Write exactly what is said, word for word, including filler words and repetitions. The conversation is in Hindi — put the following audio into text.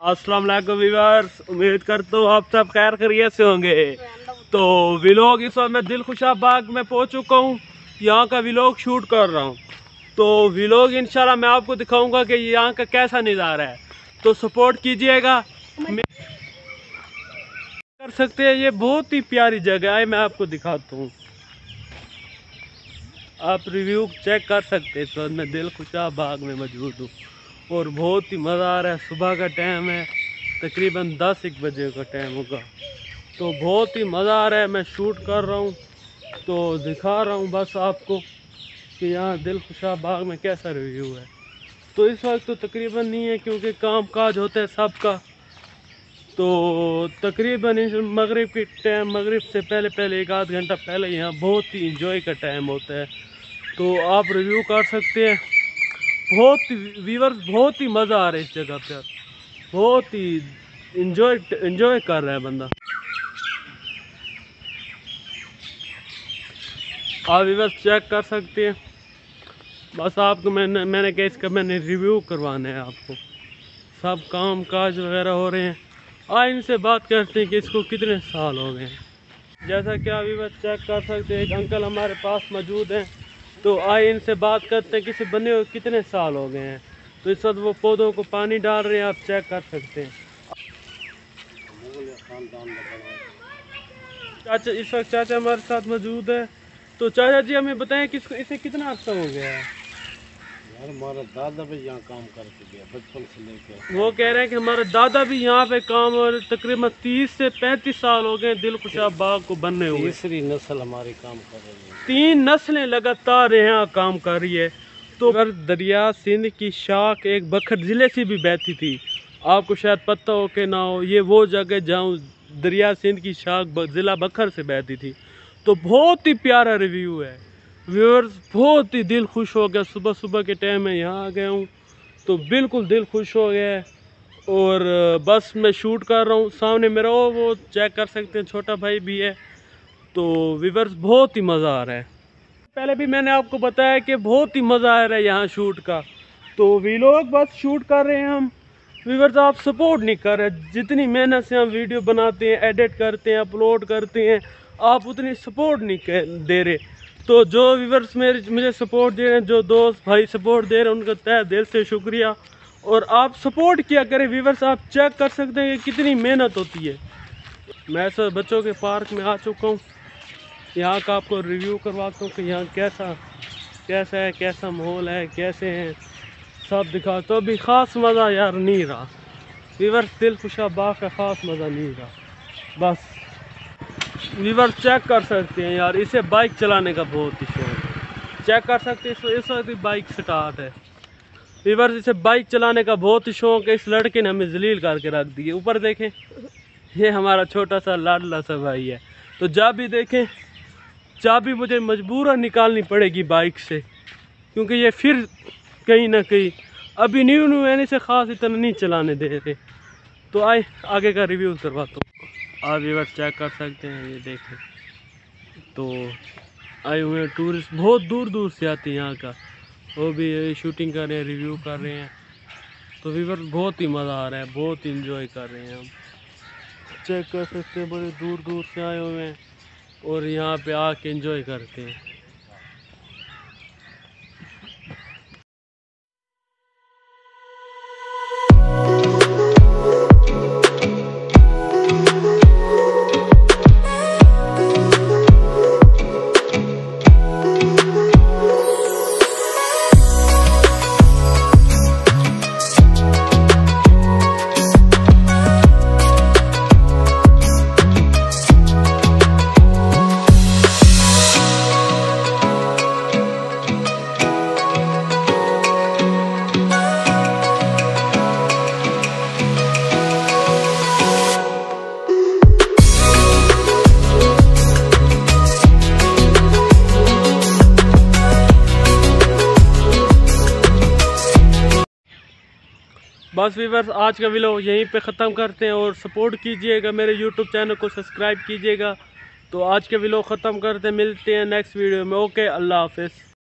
अस्सलाम वालेकुम व्यूअर्स, उम्मीद करता हूँ आप सब खैर खैरियत से होंगे। तो व्लॉग इस वक्त मैं दिलखुशा बाग में पहुँच चुका हूँ, यहाँ का व्लॉग शूट कर रहा हूँ। तो व्लॉग इंशाल्लाह मैं आपको दिखाऊंगा कि यहाँ का कैसा नज़ारा है, तो सपोर्ट कीजिएगा। कर सकते हैं, ये बहुत ही प्यारी जगह है, मैं आपको दिखाता हूँ, आप रिव्यू चेक कर सकते हैं। इस वक्त मैं दिलखुशा बाग में मौजूद हूँ और बहुत ही मज़ा आ रहा है। सुबह का टाइम है, तकरीबन दस एक बजे का टाइम होगा, तो बहुत ही मज़ा आ रहा है। मैं शूट कर रहा हूँ तो दिखा रहा हूँ बस आपको कि यहाँ दिलखुशा बाग में कैसा रिव्यू है। तो इस वक्त तो तकरीबन नहीं है क्योंकि काम काज होता है सबका, तो तकरीबन मगरिब के टाइम, मगरिब से पहले पहले एक आध घंटा पहले यहाँ बहुत ही इंजॉय का टाइम होता है, तो आप रिव्यू कर सकते हैं। बहुत व्यूअर्स, बहुत ही मज़ा आ रहा है इस जगह पर, बहुत ही इंजॉय इंजॉय कर रहा है बंदा। आप व्यूअर्स चेक कर सकते हैं, बस आपको मैंने मैंने क्या इसका मैंने रिव्यू करवाना है आपको। सब काम काज वगैरह हो रहे हैं, आए इनसे बात करते हैं कि इसको कितने साल हो गए हैं। जैसा कि आप व्यूअर्स चेक कर सकते हैं, एक अंकल हमारे पास मौजूद हैं, तो आए इनसे बात करते हैं कि इसे बने हुए कितने साल हो गए हैं। तो इस वक्त वो पौधों को पानी डाल रहे हैं, आप चेक कर सकते हैं। चाचा इस वक्त चाचा हमारे साथ मौजूद है, तो चाचा जी हमें बताएं कि इसे कितना अर्सा हो गया है। यार हमारा दादा भी यहाँ काम करके गया बचपन से लेकर। वो कह रहे हैं कि हमारे दादा भी यहाँ पे काम, और तकरीबन तीस से पैंतीस साल हो गए दिलखुशा बाग को बनने हुए। तीसरी नस्ल हमारी काम कर रही है, तीन नस्लें लगातार यहाँ काम कर रही है। तो अगर दरिया सिंध की शाख एक बखर ज़िले से भी बहती थी, आपको शायद पता हो कि ना हो, ये वो जगह जहाँ दरिया सिंध की शाख ज़िला बखर से बहती थी। तो बहुत ही प्यारा रिव्यू है व्यूअर्स, बहुत ही दिल खुश हो गया। सुबह सुबह के टाइम में यहाँ आ गया हूँ तो बिल्कुल दिल खुश हो गया है, और बस मैं शूट कर रहा हूँ। सामने मेरा वो वो चेक कर सकते हैं, छोटा भाई भी है। तो व्यूअर्स बहुत ही मज़ा आ रहा है। पहले भी मैंने आपको बताया कि बहुत ही मज़ा आ रहा है यहाँ शूट का, तो व्लॉग बस शूट कर रहे हैं हम। व्यूअर्स आप सपोर्ट नहीं कर रहे, जितनी मेहनत से हम वीडियो बनाते हैं, एडिट करते हैं, अपलोड करते हैं, आप उतनी सपोर्ट नहीं दे रहे। तो जो व्यूअर्स मेरे मुझे सपोर्ट दे रहे हैं, जो दोस्त भाई सपोर्ट दे रहे हैं, उनका तहे दिल से शुक्रिया। और आप सपोर्ट किया करें व्यूअर्स, आप चेक कर सकते हैं कि कितनी मेहनत होती है। मैं सर बच्चों के पार्क में आ चुका हूँ, यहाँ का आपको रिव्यू करवाता हूँ कि यहाँ कैसा कैसा है, कैसा माहौल है, कैसे हैं, सब दिखा। तो अभी ख़ास मज़ा यार नहीं रहा व्यूअर्स, दिलखुशा बाग का ख़ास मज़ा नहीं रहा। बस व्यूअर्स चेक कर सकते हैं यार, इसे बाइक चलाने का बहुत ही शौक है। चेक कर सकते हैं इस वक्त बाइक स्टार्ट है व्यूअर्स, इसे बाइक चलाने का बहुत ही शौक है। इस लड़के ने हमें जलील करके रख दिए। ऊपर देखें, ये हमारा छोटा सा लाडला सा भाई है। तो चाबी देखें, चाबी मुझे मजबूरन निकालनी पड़ेगी बाइक से, क्योंकि ये फिर कहीं ना कहीं अभी न्यू न्यू यानी से ख़ास इतना नहीं चलाने दे रहे। तो आए आगे का रिव्यू करवाता हूँ, आप व्यूअर्स चेक कर सकते हैं। ये देखें, तो आए हुए हैं टूरिस्ट, बहुत दूर दूर से आते हैं यहाँ का, वो भी शूटिंग कर रहे हैं, रिव्यू कर रहे हैं। तो व्यूअर्स बहुत ही मज़ा आ रहा है, बहुत इंजॉय कर रहे हैं हम। चेक कर सकते हैं, बड़े दूर दूर से आए हुए हैं और यहाँ पे आके एंजॉय करते हैं। बस व्यूअर्स आज का वीडियो यहीं पे ख़त्म करते हैं, और सपोर्ट कीजिएगा, मेरे यूट्यूब चैनल को सब्सक्राइब कीजिएगा। तो आज के वीडियो ख़त्म करते हैं, मिलते हैं नेक्स्ट वीडियो में। ओके, अल्लाह हाफिज़।